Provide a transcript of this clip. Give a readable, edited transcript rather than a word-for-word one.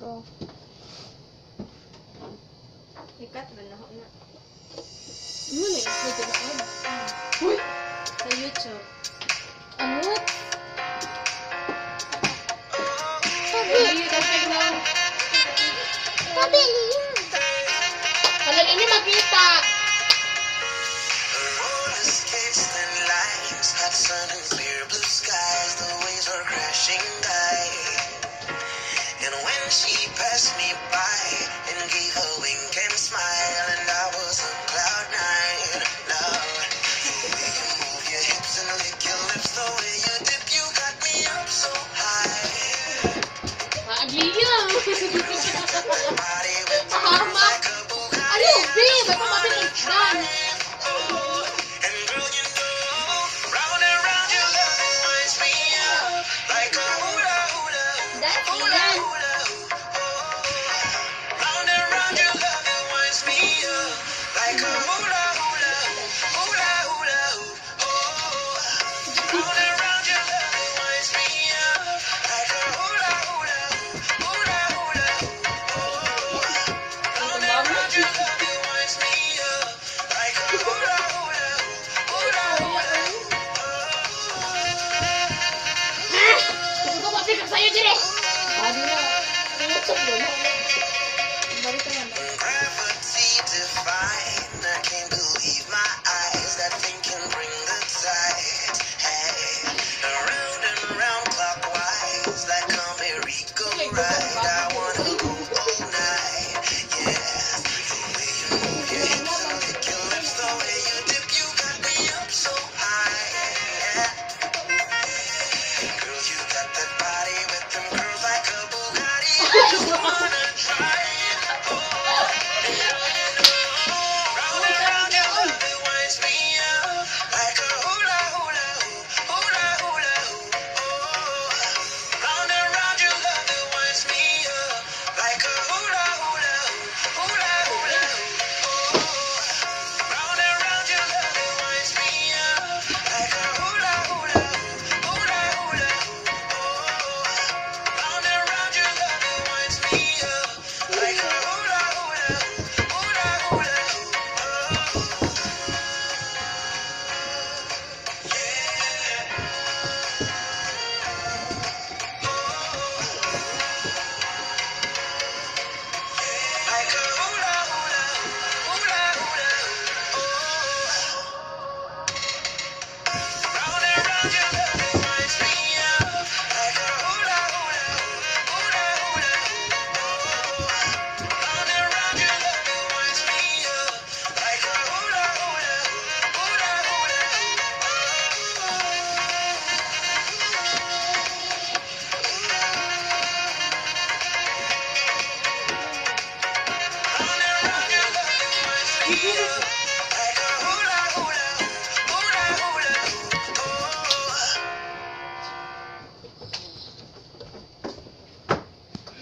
oh. Ikat ba na ako na? Ano na yung pwede na ano? Uy! Sa YouTube. Ano? Ay, kasi lang. Pabili yun. Halal ini makita. Hot sun and clear blue skies, the waves were crashing by. And when she passed me by and gave a wink and smile, and I was on cloud nine. Love, the way you move your hips and lick your lips, the way you dip, you got me up so high. Agiyo. Body with the Tama. like a Bugatti. Ano, babe? Ba't mabati ng isdan? And girl, you know, round and round your love winds me up like a hula hula. That's Hula it. hula. Round and round your love winds me up like a hula hula. Hula hula. Round and round your love winds me up like a hula hula. Hula hula. Round and round your love winds me up like a hula hula. Hula hula. Gusto ko mapikak sa'yo, dire. Adi na. YouTube doon. Balik ka naman. Gravity defying, I can't believe my eyes. That thing can bring the tide. Hey, around and round clockwise, like a merry-go-round. I wanna go all night. Yeah, the way you move your hips and lick your lips, the way you dip, you got me up so high. Yeah. Girl, you got that body with them curls like a Bugatti.